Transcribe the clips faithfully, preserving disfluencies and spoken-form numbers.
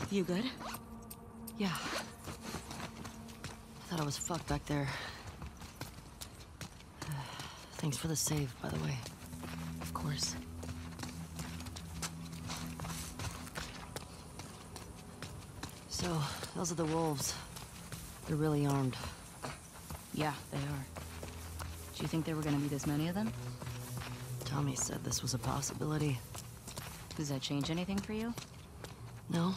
You good? Yeah. I thought I was fucked back there. Thanks for the save, by the way. Of course. So, those are the wolves. They're really armed. Yeah, they are. Do you think there were gonna be this many of them? Tommy said this was a possibility. Does that change anything for you? No?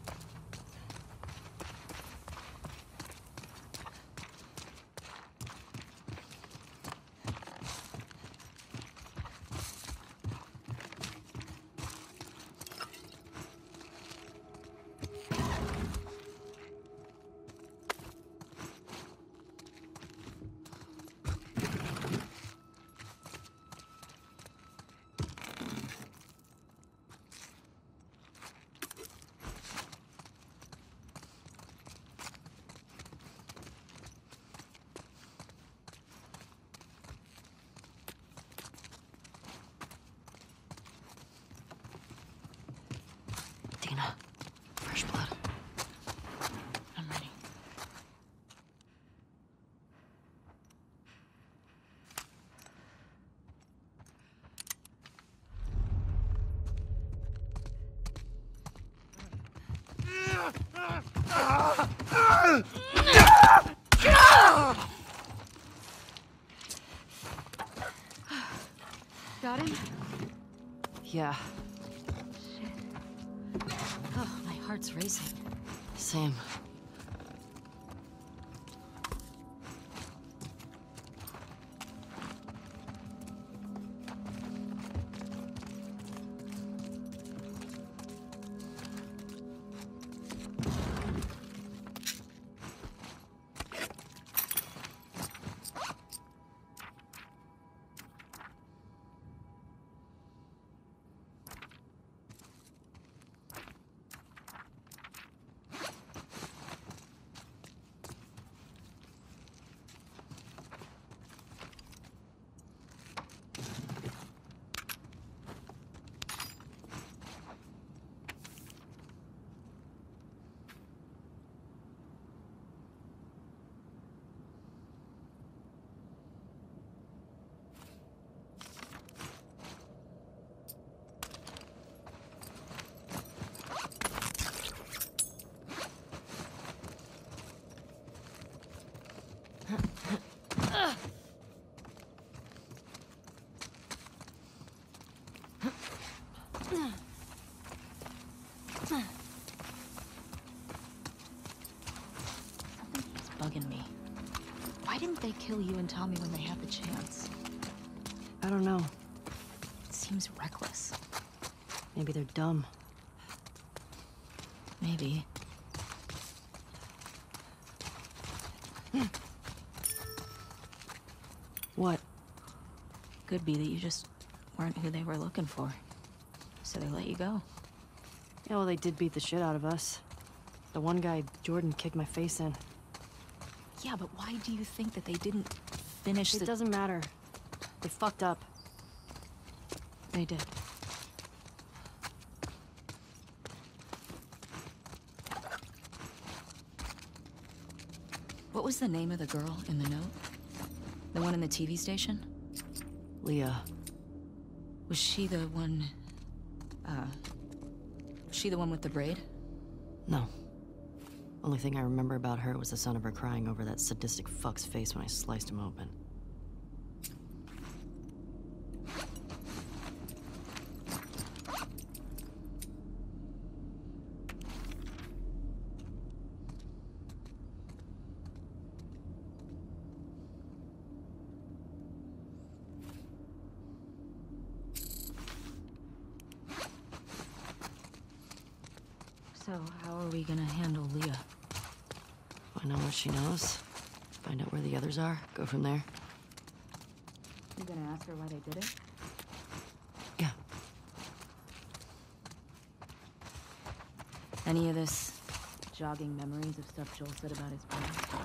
Dina, fresh blood. I'm ready. Got him? Yeah, Shit. Oh, my heart's racing. same. Something's bugging me. Why didn't they kill you and Tommy when they had the chance? I don't know. It seems reckless. Maybe they're dumb. Maybe. What? Could be that you just weren't who they were looking for. So they let you go. Yeah, well, they did beat the shit out of us. The one guy, Jordan, kicked my face in. Yeah, but why do you think that they didn't finish It the... doesn't matter. They fucked up. They did. What was the name of the girl in the note? The one in the T V station? Leah. Was she the one... Uh... Was she the one with the braid? No. Only thing I remember about her was the sound of her crying over that sadistic fuck's face when I sliced him open. So, how are we gonna handle Leah? Find out what she knows. Find out where the others are. Go from there. You gonna ask her why they did it? Yeah. Any of this jogging memories of stuff Joel said about his brother?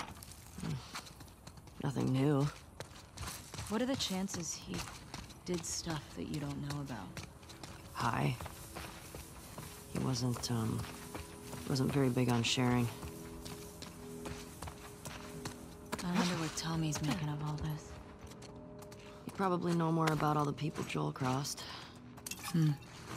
Nothing new. What are the chances he did stuff that you don't know about? High. He wasn't, um, Wasn't very big on sharing. I wonder what Tommy's making of all this. You probably know more about all the people Joel crossed. Hmm.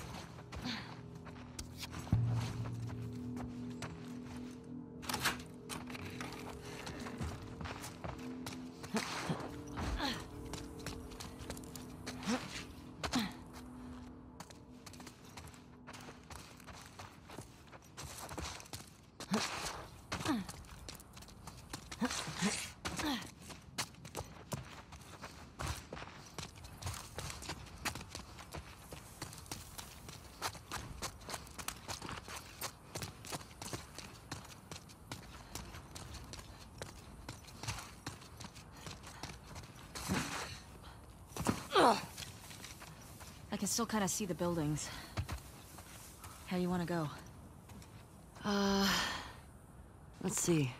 I can still kind of see the buildings. How you want to go? Uh, let's see.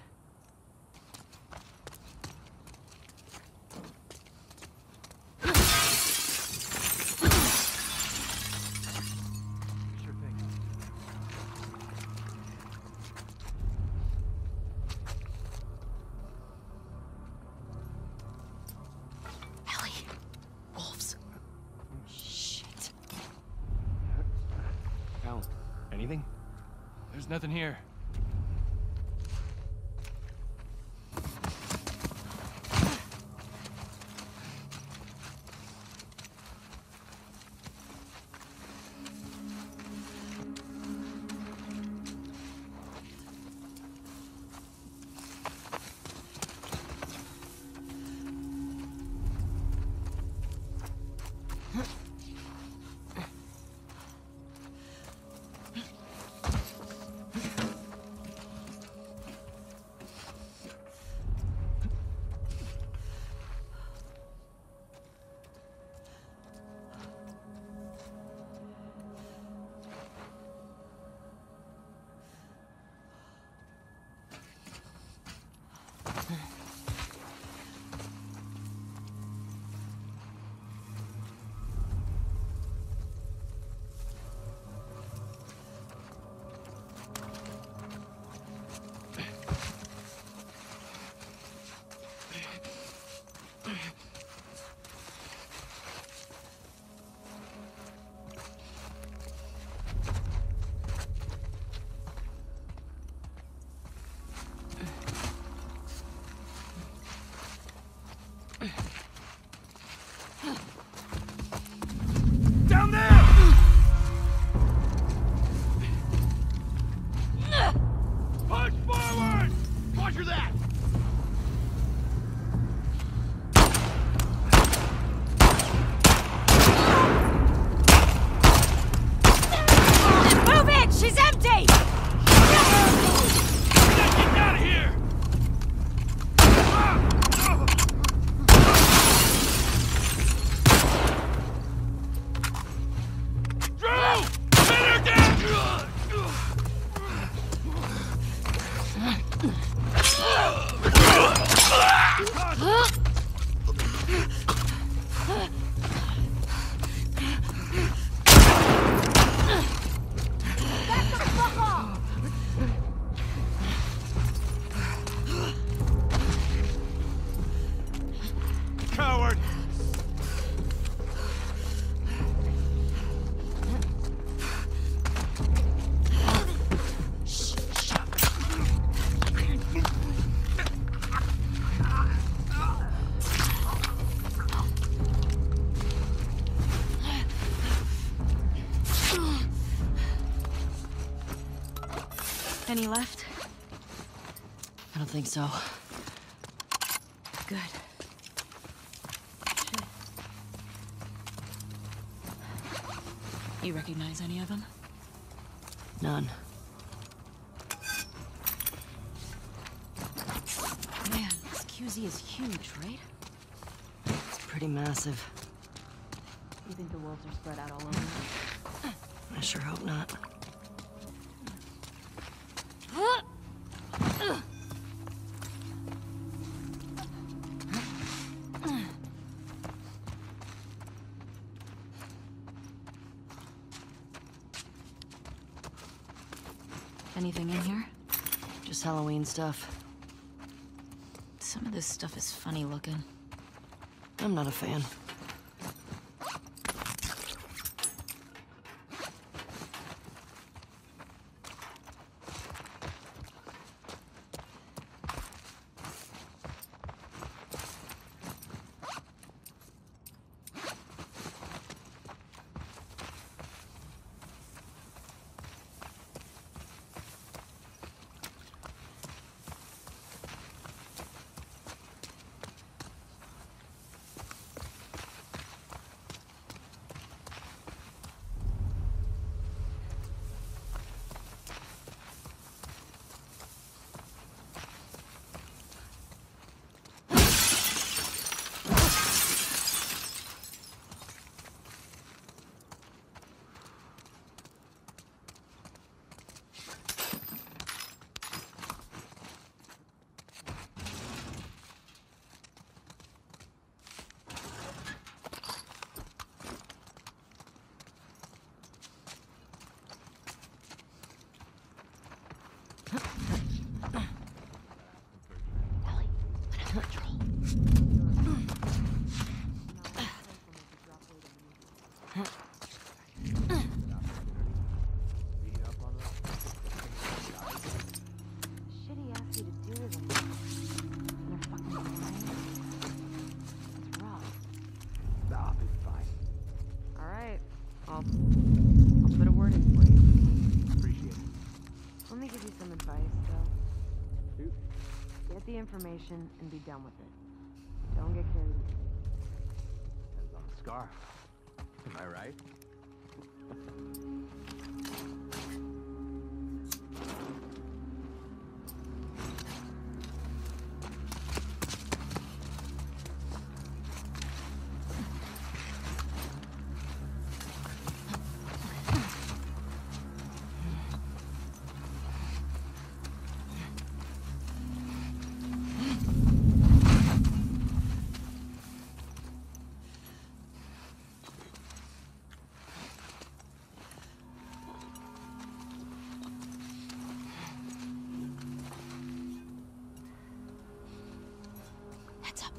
Sure thing. Ellie! Wolves. Shit. Al, anything? There's nothing here. Down there! Push forward! Roger that! Move it! She's empty! Get out of here! Drew! Pin her down! Coward! Any left? I don't think so. Good. Shit. You recognize any of them? None. Man, this Q Z is huge, right? It's pretty massive. You think the wolves are spread out all over? I sure hope not. Anything in here? Just Halloween stuff. Some of this stuff is funny looking. I'm not a fan. I'll, I'll put a word in for you. Appreciate it. Let me give you some advice, though. Shoot. Get the information and be done with it. Don't get carried away. Depends on the scar. Am I right? Heads up.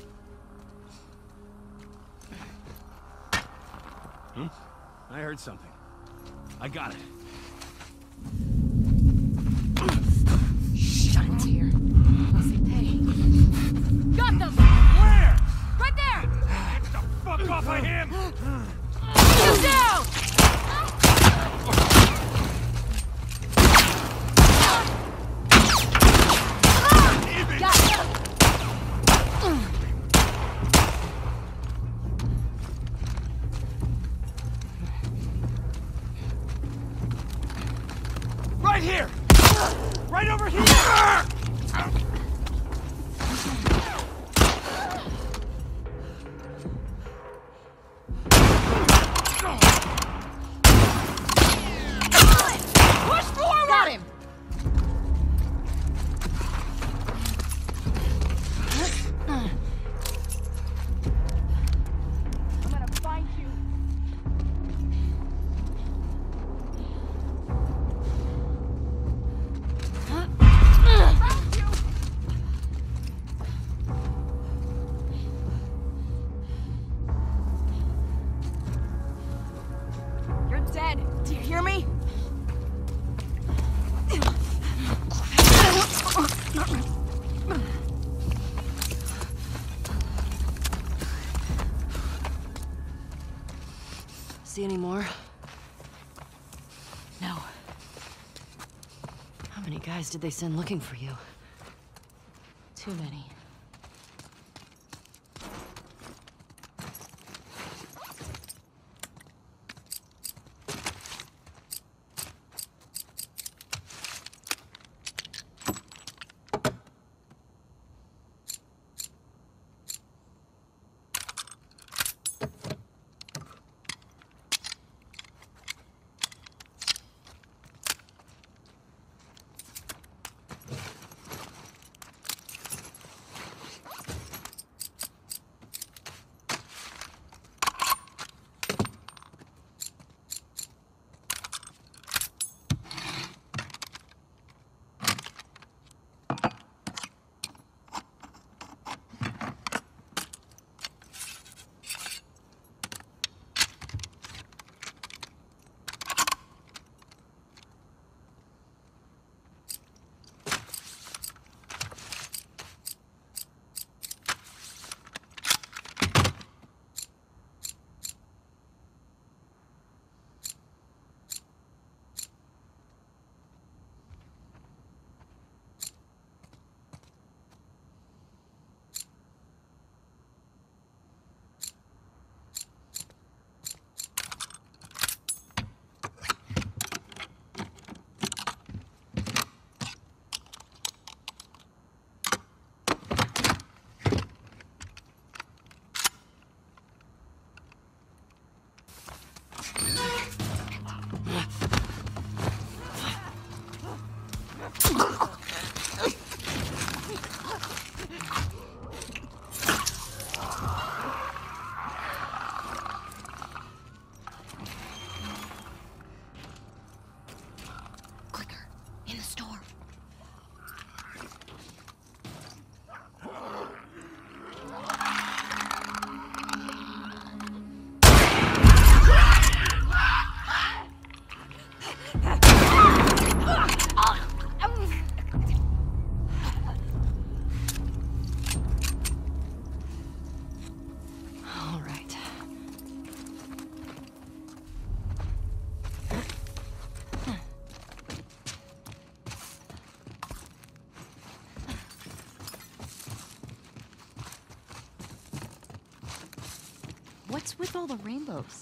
Hmm? I heard something. I got it. Shine's here. Let's see. Hey. Got them! Where? Right there! Get the fuck off of him! You down! Got ya! Right here! Right over here! Push forward! Got him! I'm gonna find you. Found you! You're dead. Do you hear me? See any more? No. How many guys did they send looking for you? Too many. with all the rainbows?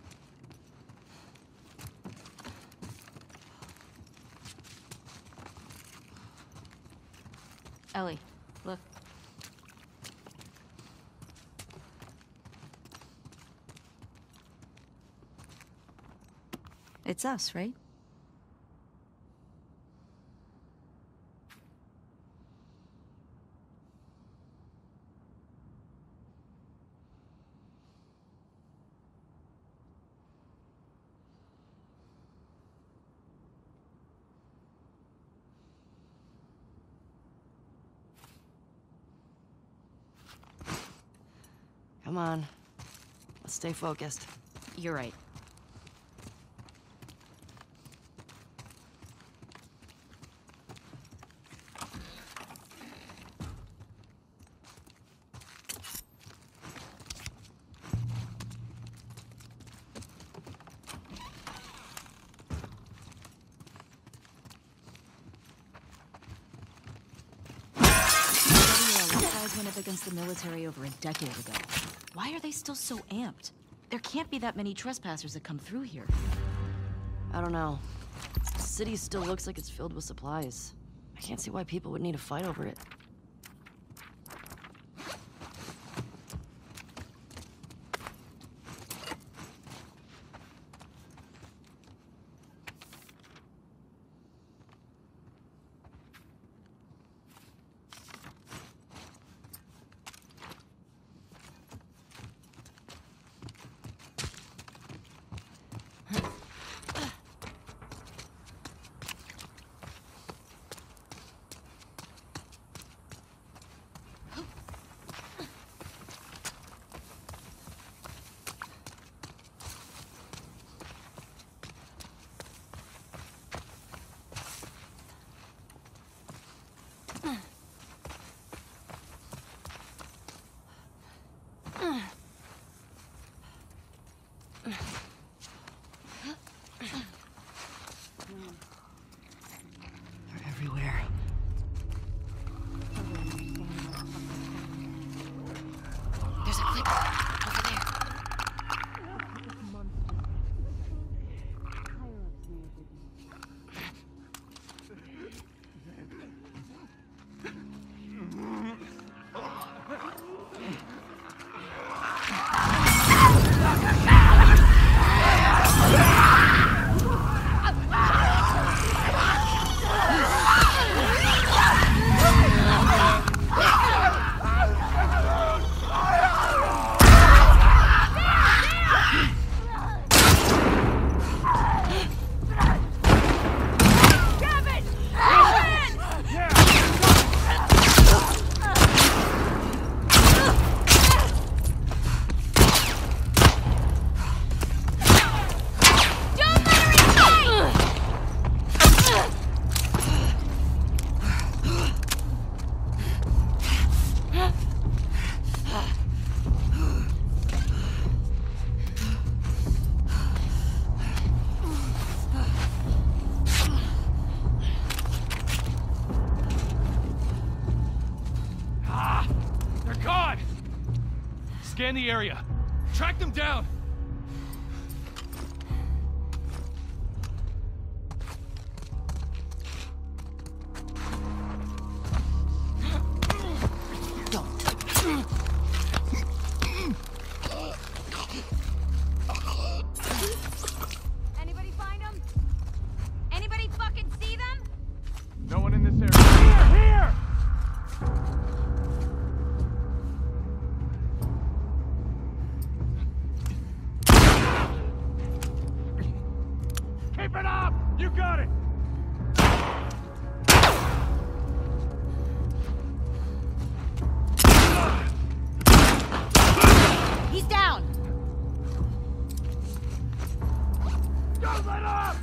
Ellie, look. It's us, right? Come on. Let's stay focused. You're right. Went up against the military over a decade ago. Why are they still so amped? There can't be that many trespassers that come through here. I don't know. The city still looks like it's filled with supplies. I can't see why people would need to fight over it. They're everywhere. There's a clicker over there. Scan the area. Track them down! Anybody find them? Anybody fucking see them? No one in this area. Here! Here! Keep it up! You got it! He's down! Don't let up!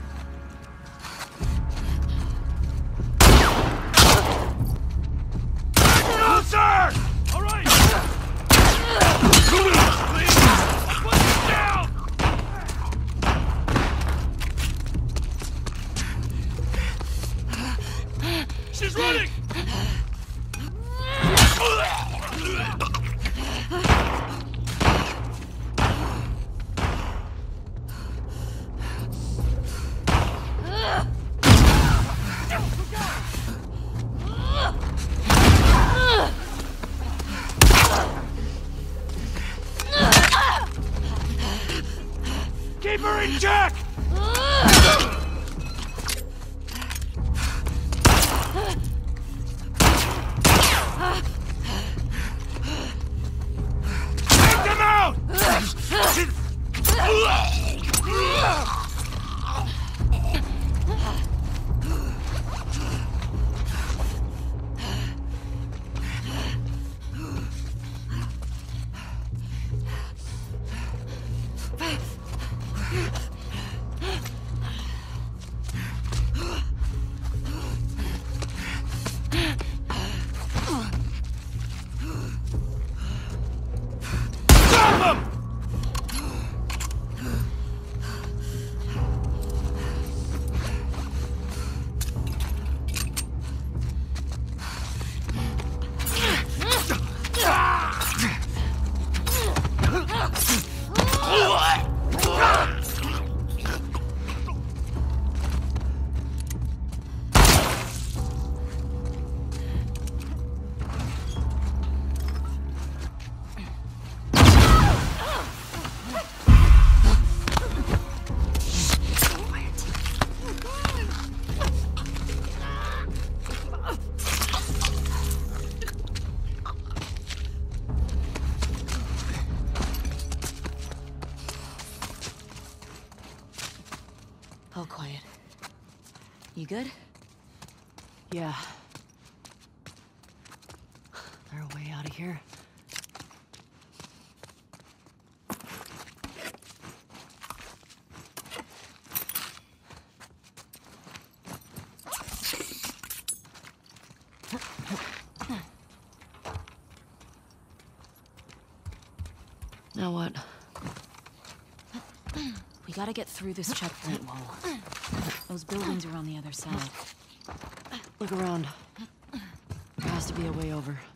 No, sir! All right! Please! Put it down! She's running! Jack! Take them out! All quiet. You good? Yeah. They're a way out of here. Now what? We gotta get through this checkpoint wall. Those buildings are on the other side. Look around. There has to be a way over.